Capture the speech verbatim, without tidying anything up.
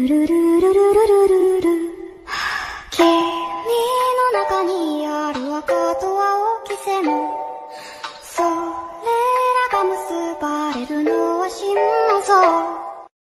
ルルルルルルルル。君の中にある赤と青き線、それらが結ばれるのは心の像。